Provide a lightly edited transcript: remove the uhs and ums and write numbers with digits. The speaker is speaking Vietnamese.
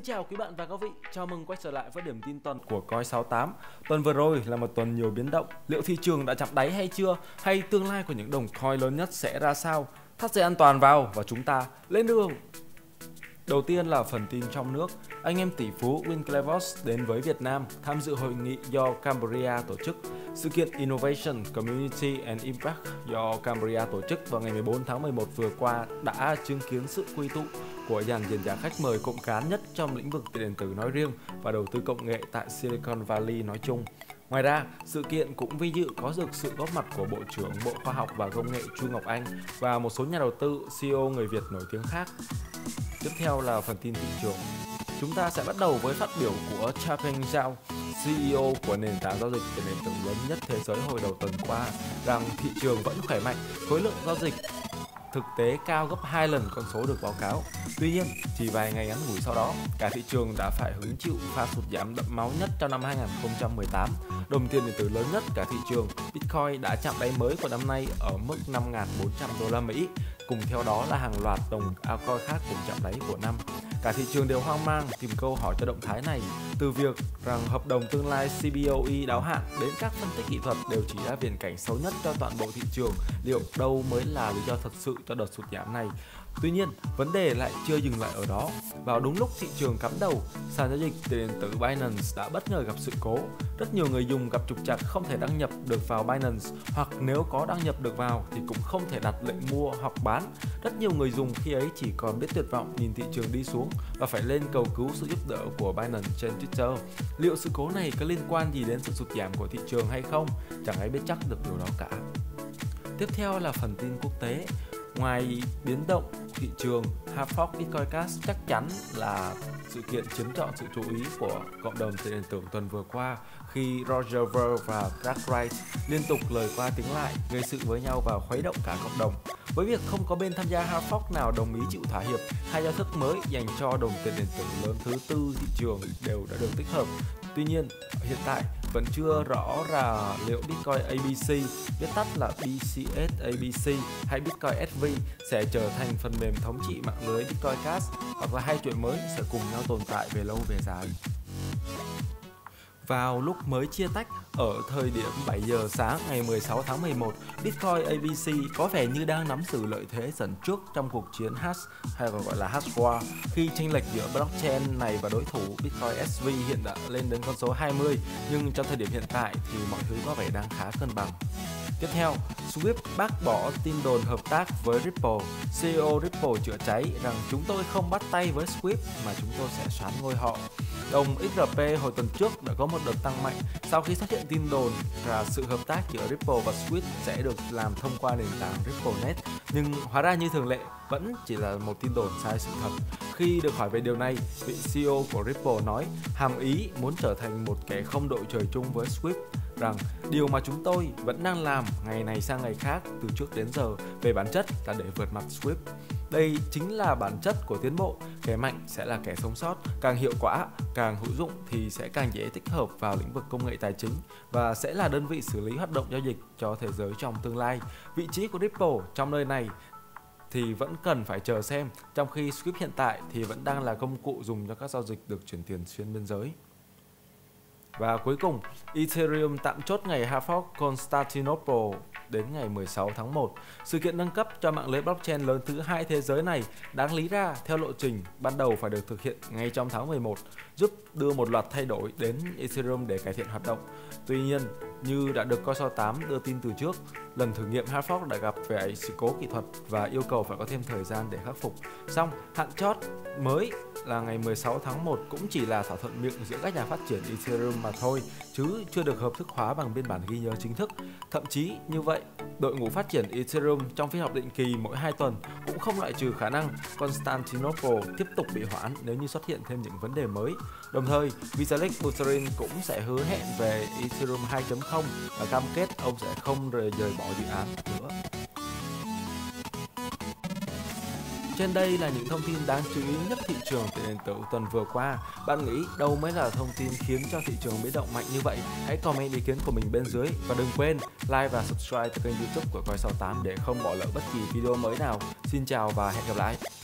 chào quý bạn và các vị, chào mừng quay trở lại với điểm tin tuần của Coin68. Tuần vừa rồi là một tuần nhiều biến động, liệu thị trường đã chạm đáy hay chưa, hay tương lai của những đồng coin lớn nhất sẽ ra sao? Thắt dây an toàn vào và chúng ta lên đường! Đầu tiên là phần tin trong nước, anh em tỷ phú Winklevoss đến với Việt Nam tham dự hội nghị do Cambria tổ chức. Sự kiện Innovation, Community and Impact do Cambria tổ chức vào ngày 14 tháng 11 vừa qua đã chứng kiến sự quy tụ của dàn diễn giả khách mời cộng cán nhất trong lĩnh vực tiền điện tử nói riêng và đầu tư công nghệ tại Silicon Valley nói chung. Ngoài ra, sự kiện cũng vinh dự có được sự góp mặt của Bộ trưởng Bộ Khoa học và Công nghệ Chu Ngọc Anh và một số nhà đầu tư CEO người Việt nổi tiếng khác. Tiếp theo là phần tin thị trường. Chúng ta sẽ bắt đầu với phát biểu của Changpeng Zhao, CEO của nền tảng giao dịch tiền điện tử lớn nhất thế giới hồi đầu tuần qua, rằng thị trường vẫn khỏe mạnh, khối lượng giao dịch thực tế cao gấp 2 lần con số được báo cáo. Tuy nhiên, chỉ vài ngày ngắn ngủi sau đó, cả thị trường đã phải hứng chịu pha sụt giảm đẫm máu nhất trong năm 2018. Đồng tiền điện tử lớn nhất cả thị trường, Bitcoin đã chạm đáy mới của năm nay ở mức 5.400 đô la Mỹ. Cùng theo đó là hàng loạt đồng altcoin khác cùng chạm đáy của năm. Cả thị trường đều hoang mang tìm câu hỏi cho động thái này, từ việc rằng hợp đồng tương lai CBOE đáo hạn đến các phân tích kỹ thuật đều chỉ ra viễn cảnh xấu nhất cho toàn bộ thị trường. Liệu đâu mới là lý do thật sự cho đợt sụt giảm này? Tuy nhiên, vấn đề lại chưa dừng lại ở đó. Vào đúng lúc thị trường cắm đầu, sàn giao dịch tiền điện tử Binance đã bất ngờ gặp sự cố. Rất nhiều người dùng gặp trục trặc không thể đăng nhập được vào Binance, hoặc nếu có đăng nhập được vào thì cũng không thể đặt lệnh mua hoặc bán. Rất nhiều người dùng khi ấy chỉ còn biết tuyệt vọng nhìn thị trường đi xuống và phải lên cầu cứu sự giúp đỡ của Binance trên Twitter. Liệu sự cố này có liên quan gì đến sự sụt giảm của thị trường hay không? Chẳng ai biết chắc được điều đó cả. Tiếp theo là phần tin quốc tế. Ngoài biến động thị trường, Hard Fork Bitcoin Cash chắc chắn là sự kiện chiếm trọn sự chú ý của cộng đồng tiền điện tử tuần vừa qua, khi Roger Ver và Craig Wright liên tục lời qua tiếng lại, gây sự với nhau và khuấy động cả cộng đồng. Với việc không có bên tham gia Hard Fork nào đồng ý chịu thỏa hiệp, hai giao thức mới dành cho đồng tiền điện tử lớn thứ tư thị trường đều đã được tích hợp. Tuy nhiên, hiện tại vẫn chưa rõ là liệu Bitcoin ABC, viết tắt là BCS ABC, hay Bitcoin SV sẽ trở thành phần mềm thống trị mạng lưới Bitcoin Cash, hoặc là hai chuỗi mới sẽ cùng nhau tồn tại về lâu về dài. Vào lúc mới chia tách ở thời điểm 7 giờ sáng ngày 16 tháng 11, Bitcoin ABC có vẻ như đang nắm giữ lợi thế dẫn trước trong cuộc chiến hash, hay còn gọi là hash war, khi chênh lệch giữa blockchain này và đối thủ Bitcoin SV hiện đã lên đến con số 20, nhưng trong thời điểm hiện tại thì mọi thứ có vẻ đang khá cân bằng. Tiếp theo, Swift bác bỏ tin đồn hợp tác với Ripple. CEO Ripple chữa cháy rằng chúng tôi không bắt tay với Swift mà chúng tôi sẽ soán ngôi họ. Đồng XRP hồi tuần trước đã có một đợt tăng mạnh sau khi xuất hiện tin đồn là sự hợp tác giữa Ripple và Swift sẽ được làm thông qua nền tảng RippleNet, nhưng hóa ra như thường lệ vẫn chỉ là một tin đồn sai sự thật. Khi được hỏi về điều này, vị CEO của Ripple nói hàm ý muốn trở thành một kẻ không đội trời chung với Swift, rằng điều mà chúng tôi vẫn đang làm ngày này sang ngày khác từ trước đến giờ về bản chất là để vượt mặt Swift. Đây chính là bản chất của tiến bộ, kẻ mạnh sẽ là kẻ sống sót, càng hiệu quả, càng hữu dụng thì sẽ càng dễ tích hợp vào lĩnh vực công nghệ tài chính và sẽ là đơn vị xử lý hoạt động giao dịch cho thế giới trong tương lai. Vị trí của Ripple trong nơi này thì vẫn cần phải chờ xem, trong khi Swift hiện tại thì vẫn đang là công cụ dùng cho các giao dịch được chuyển tiền xuyên biên giới. Và cuối cùng, Ethereum tạm chốt ngày Hard Fork Constantinople đến ngày 16 tháng 1. Sự kiện nâng cấp cho mạng lưới blockchain lớn thứ hai thế giới này đáng lý ra theo lộ trình ban đầu phải được thực hiện ngay trong tháng 11, giúp đưa một loạt thay đổi đến Ethereum để cải thiện hoạt động. Tuy nhiên, như đã được Coin68 đưa tin từ trước, lần thử nghiệm Hard Fork đã gặp phải sự cố kỹ thuật và yêu cầu phải có thêm thời gian để khắc phục. Song, hạn chót mới là ngày 16 tháng 1 cũng chỉ là thỏa thuận miệng giữa các nhà phát triển Ethereum mà thôi, chứ chưa được hợp thức hóa bằng biên bản ghi nhớ chính thức. Thậm chí như vậy, đội ngũ phát triển Ethereum trong phiên họp định kỳ mỗi 2 tuần cũng không loại trừ khả năng Constantinople tiếp tục bị hoãn nếu như xuất hiện thêm những vấn đề mới. Đồng thời, Vitalik Buterin cũng sẽ hứa hẹn về Ethereum 2.0 và cam kết ông sẽ không rời bỏ dự án nữa. Trên đây là những thông tin đáng chú ý nhất thị trường tiền điện tử tuần vừa qua. Bạn nghĩ đâu mới là thông tin khiến cho thị trường biến động mạnh như vậy? Hãy comment ý kiến của mình bên dưới và đừng quên like và subscribe kênh YouTube của Coin68 để không bỏ lỡ bất kỳ video mới nào. Xin chào và hẹn gặp lại.